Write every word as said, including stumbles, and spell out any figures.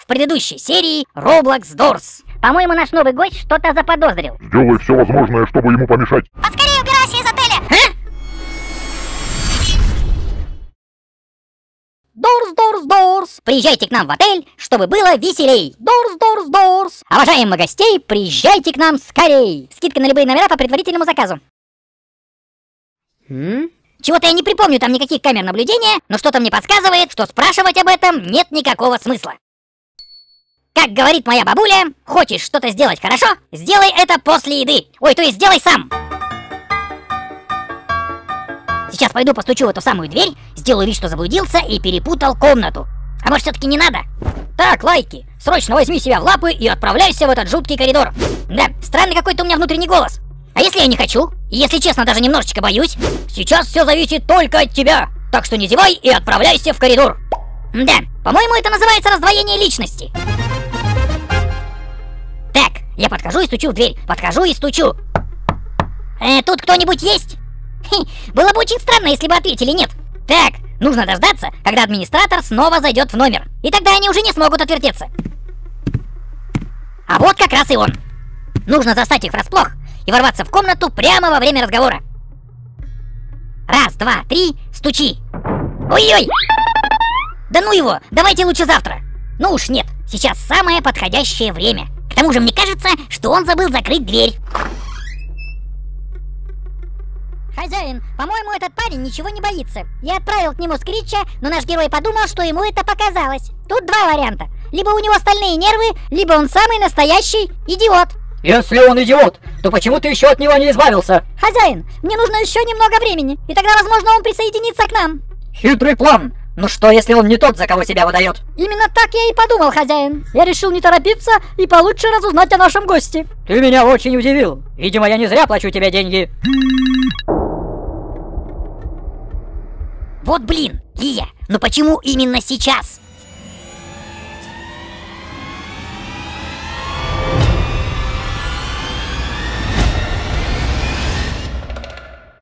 в предыдущей серии Roblox Doors. По-моему, наш новый гость что-то заподозрил. Сделай все возможное, чтобы ему помешать. Поскорее убирайся из отеля! А? Doors, Doors, Doors. Приезжайте к нам в отель, чтобы было веселей. Doors, Doors, Doors. Уважаемые гостей, приезжайте к нам скорей. Скидка на любые номера по предварительному заказу. М? Чего-то я не припомню там никаких камер наблюдения, но что-то мне подсказывает, что спрашивать об этом нет никакого смысла. Как говорит моя бабуля, хочешь что-то сделать хорошо, сделай это после еды. Ой, то есть сделай сам. Сейчас пойду постучу в эту самую дверь, сделаю вид, что заблудился и перепутал комнату. А может, все-таки не надо? Так, лайки, срочно возьми себя в лапы и отправляйся в этот жуткий коридор. Да, странный какой-то у меня внутренний голос. А если я не хочу? И если честно, даже немножечко боюсь? Сейчас все зависит только от тебя. Так что не зевай и отправляйся в коридор. Да, по-моему, это называется раздвоение личности. Так, я подхожу и стучу в дверь. Подхожу и стучу. Э, тут кто-нибудь есть? Хе, было бы очень странно, если бы ответили нет. Так, нужно дождаться, когда администратор снова зайдет в номер. И тогда они уже не смогут отвертеться. А вот как раз и он. Нужно застать их врасплох и ворваться в комнату прямо во время разговора. Раз, два, три, стучи. Ой-ой! Да ну его, давайте лучше завтра. Ну уж нет, сейчас самое подходящее время. К тому же мне кажется, что он забыл закрыть дверь. Хозяин, по-моему, этот парень ничего не боится. Я отправил к нему скритча, но наш герой подумал, что ему это показалось. Тут два варианта. Либо у него стальные нервы, либо он самый настоящий идиот. Если он идиот, то почему ты еще от него не избавился? Хозяин, мне нужно еще немного времени, и тогда, возможно, он присоединится к нам. Хитрый план. Ну что, если он не тот, за кого себя выдает? Именно так я и подумал, хозяин. Я решил не торопиться и получше разузнать о нашем госте. Ты меня очень удивил. Видимо, я не зря плачу тебе деньги. Вот блин, Лия, ну почему именно сейчас?